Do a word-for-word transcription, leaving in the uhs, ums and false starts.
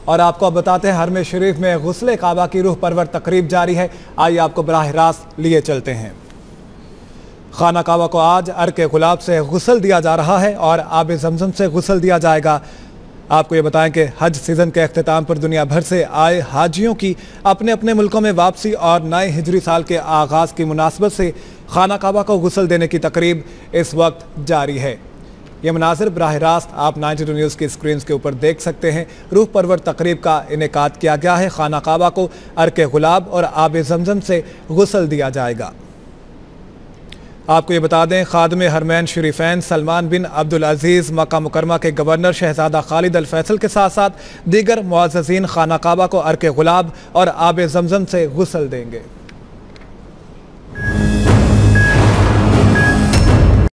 और आपको अब बताते हैं हरम शरीफ में गुस्ल काबा की रूह परवर तकरीब जारी है। आइए आपको बराह रास्त लिए चलते हैं। खाना काबा को आज अर्क गुलाब से गुस्ल दिया जा रहा है और आब जमजम से गुस्ल दिया जाएगा। आपको ये बताएं कि हज सीज़न के अख्तिताम पर दुनिया भर से आए हाजियों की अपने अपने मुल्कों में वापसी और नए हिजरी साल के आगाज़ की मुनासबत से खाना काबा को गुस्ल देने की तकरीब इस वक्त जारी है। ये मनाज़िर बराह रास्त आप नाइन्टी टू न्यूज़ की स्क्रीन के ऊपर देख सकते हैं। रूह परवर तकरीब का इनेकाद किया गया है। खाना काबा को अर्क गुलाब और आब जमजम से गुस्ल दिया जाएगा। आपको ये बता दें, खादम हरमैन शरीफैन सलमान बिन अब्दुल अजीज़ मक्का मुकरमा के गवर्नर शहजादा खालिद अल फैसल के साथ साथ दीगर मुअज़्ज़ज़ीन खाना काबा को अर्क गुलाब और आब जमजम से गुस्ल देंगे।